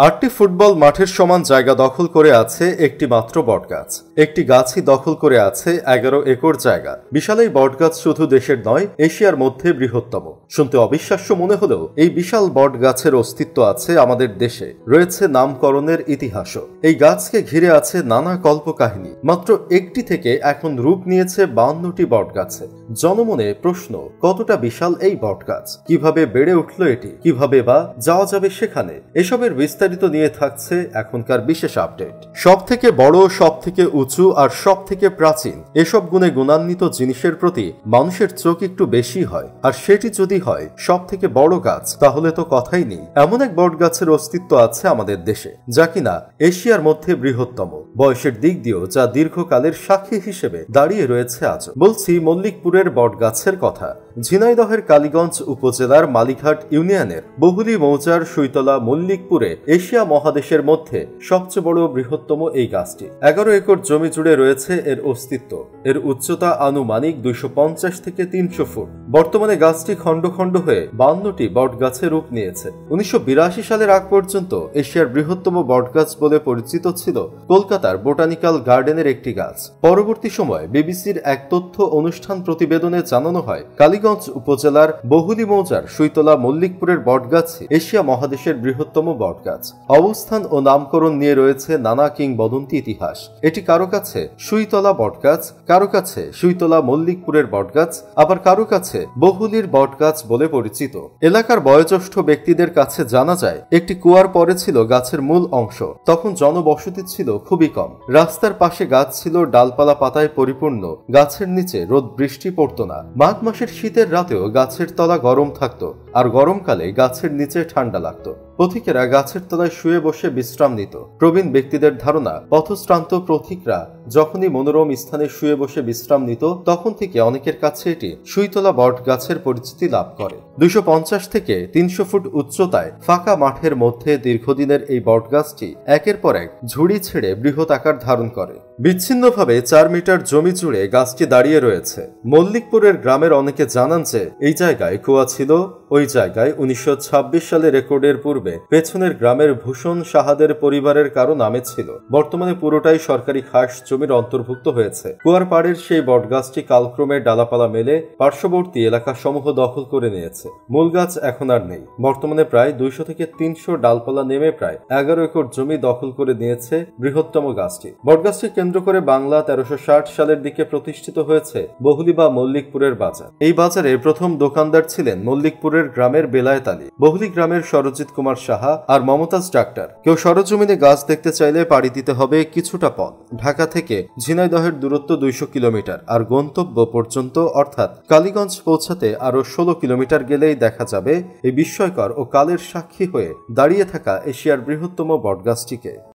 আটটি ফুটবল মাঠের সমান জায়গা দখল করে আছে একটি মাত্র বটগাছ। একটি গাছই দখল করে আছে 11 একর জায়গা। বিশাল এই বটগাছ শুধু দেশের নয়, এশিয়ার মধ্যে বৃহত্তম। শুনতে অবিশ্বাস্য মনে হলেও এই বিশাল বটগাছের অস্তিত্ব আছে আমাদের দেশে, রয়েছে নামকরণের ইতিহাসও। এই গাছকে ঘিরে আছে নানা কল্পকাহিনী। মাত্র একটি থেকে এখন রূপ নিয়েছে 52টি বটগাছে। জনমনে প্রশ্ন, কতটা বিশাল এই বটগাছ, কিভাবে বেড়ে উঠল এটি, কিভাবে বা যাওয়া যাবে সেখানে? এসবের বিস্তারিত নিয়ে থাকছে এখনকার বিশেষ আপডেট। সব থেকে বড়, সব থেকে উঁচু আর সব থেকে প্রাচীন এসব গুণে গুণান্বিত জিনিসের প্রতি মানুষের চোখ একটু বেশি হয়। আর সেটি যদি হয় সব থেকে বড় গাছ, তাহলে তো কথাই নেই। এমন এক বট গাছের অস্তিত্ব আছে আমাদের দেশে, যা কিনা এশিয়ার মধ্যে বৃহত্তম। বয়সের দিক দিয়েও যা দীর্ঘকালের সাক্ষী হিসেবে দাঁড়িয়ে রয়েছে আজ। বলছি মল্লিকপুরের বট গাছের কথা। ঝিনাইদহের কালীগঞ্জ উপজেলার মালিঘাট ইউনিয়নের বহুলি মৌজার সুইতলা মল্লিকপুরে এশিয়া মহাদেশের মধ্যে সবচেয়ে বড় বৃহত্তম এই গাছটি। 11 একর জমি জুড়ে রয়েছে এর অস্তিত্ব। এর উচ্চতা আনুমানিক 250 থেকে 300 ফুট। বর্তমানে গাছটি খণ্ড খণ্ড হয়ে 52টি বট গাছে রূপ নিয়েছে। 1982 সালের আগ পর্যন্ত এশিয়ার বৃহত্তম বটগাছ বলে পরিচিত ছিল কলকাতার বোটানিক্যাল গার্ডেনের একটি গাছ। পরবর্তী সময় বিবিসির এক তথ্য অনুষ্ঠান প্রতিবেদনে জানানো হয়, কালীগঞ্জ উপজেলার বহুলি মৌজার সুইতলা মল্লিকপুরের বটগাছ এশিয়া মহাদেশের বৃহত্তম বটগাছ। অবস্থান ও নামকরণ নিয়ে রয়েছে নানা কিংবদন্তি ইতিহাস। এটি কারো কাছে সুইতলা বটগাছ, কারো কাছে সুইতলা মল্লিকপুরের বটগাছ, আবার কারো কাছে বহুলির বটগাছ বলে পরিচিত। এলাকার বয়োজ্যেষ্ঠ ব্যক্তিদের কাছে জানা যায়, একটি কুয়ার পরে ছিল গাছের মূল অংশ। তখন জনবসতি ছিল খুবই কম। রাস্তার পাশে গাছ ছিল ডালপালা পাতায় পরিপূর্ণ। গাছের নিচে রোদ বৃষ্টি পড়তো না। মাঘ মাসের শীতের রাতেও গাছের তলা গরম থাকতো, আর গরমকালে গাছের নিচে ঠান্ডা লাগতো। পথিকেরা গাছের তলায় শুয়ে বসে বিশ্রাম নিত। প্রবীণ ব্যক্তিদের ধারণা, পথশ্রান্ত পথিকরা যখনই মনোরম স্থানে শুয়ে বসে বিশ্রাম নিত, তখন থেকে অনেকের কাছে এটি সুইতলা বট গাছের পরিচিতি লাভ করে। 250 থেকে 300 ফুট উচ্চতায় ফাঁকা মাঠের মধ্যে দীর্ঘদিনের এই বট গাছটি একের পর এক ঝুড়ি ছেড়ে বৃহৎ আকার ধারণ করে। বিচ্ছিন্নভাবে 4 মিটার জমি জুড়ে গাছটি দাঁড়িয়ে রয়েছে। মল্লিকপুরের গ্রামের অনেকে জানান যে এই জায়গায় কুয়া ছিল। ওই জায়গায় 1926 সালে রেকর্ডের পূর্বে পেছনের গ্রামের ভূষণ সাহাদের পরিবারের কারো নামে ছিল। বর্তমানে পুরোটাই সরকারি খাস জমির অন্তর্ভুক্ত হয়েছে। কুয়ার পাড়ের সেই বটগাছটি কালক্রমে ডালাপালা মেলে পার্শ্ববর্তী এলাকা সমূহ দখল করে নিয়েছে। মূল গাছ এখন আর নেই। বর্তমানে প্রায় 200 থেকে 300 ডালপালা নেমে প্রায় 11 একর জমি দখল করে নিয়েছে বৃহত্তম গাছটি। বটগাছটি কেন্দ্র করে বাংলা 1360 সালের দিকে প্রতিষ্ঠিত হয়েছে বহুলি বা মল্লিকপুরের বাজার। এই বাজারে প্রথম দোকানদার ছিলেন মল্লিকপুরের গ্রামের বেলায়েত আলী, বহুলি গ্রামের সরজিৎ কুমার সাহা আর মমতাজ ডাক্তার। কেউ সরজমিনে গাছ দেখতে চাইলে পাড়ি দিতে হবে কিছুটা পথ। ঢাকা থেকে ঝিনাইদহের দূরত্ব 200 কিলোমিটার, আর গন্তব্য পর্যন্ত অর্থাৎ কালীগঞ্জ পৌঁছাতে আরো 16 কিলোমিটার গেলেই দেখা যাবে এই বিস্ময়কর ও কালের সাক্ষী হয়ে দাঁড়িয়ে থাকা এশিয়ার বৃহত্তম বটগাছটিকে।